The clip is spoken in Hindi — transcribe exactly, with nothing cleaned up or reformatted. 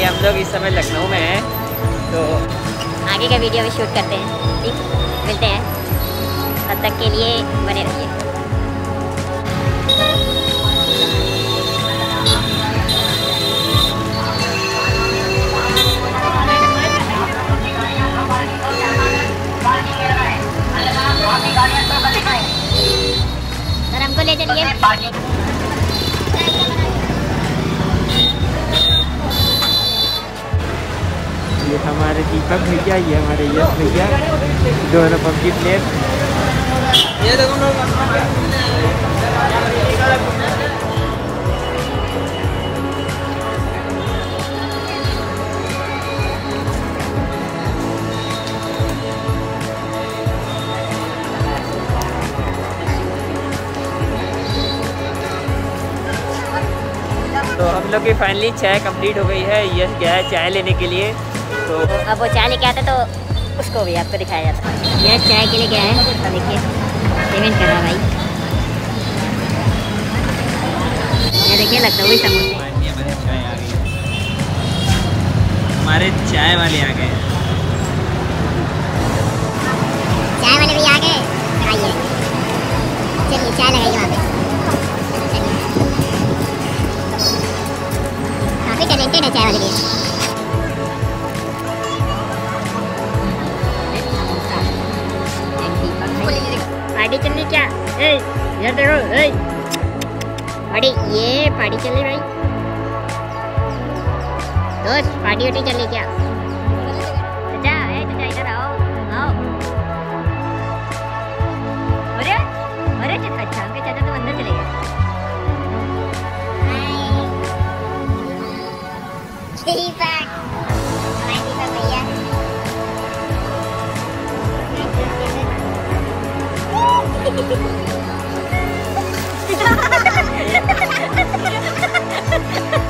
हम लोग इस समय लखनऊ में हैं, तो आगे का वीडियो भी शूट करते हैं। ठीक, मिलते हैं, तब तक के लिए बने रहिए। सर हमको ले चलिए। ये हमारे दीपक भैया, ये हमारे यश भैया, दोनों पबजी प्लेयर। ये तो हम लोग की फाइनली चाय कंप्लीट हो गई है। यश गया है चाय लेने के लिए, तो अब वो चाय लेके आता तो उसको भी आपको दिखाया जाता है। यह चाय के लिए गया है, तो देखिए पेमेंट कर रहा भाई। ये देखिए लखनऊ समोसे हमारे चाय वाले आ गए। चाय वाले भी आ गए। आइए चलिए चाय लगाइए वहाँ पे। काफ़ी टैलेंटेड है चाय वाले भी। पार्टी चल रही क्या? ए, यार देखो, ए, पार्टी, ये पार्टी चल रही भाई। दोस्त पार्टी वार्टी चल रही क्या? चाचा, ए चाचा इधर आओ, आओ। अरे, अरे चाचा, अच्छा, उनके चाचा तो अंदर चले गए। दीपक, हाय दीपक भैया। Ha ha ha ha!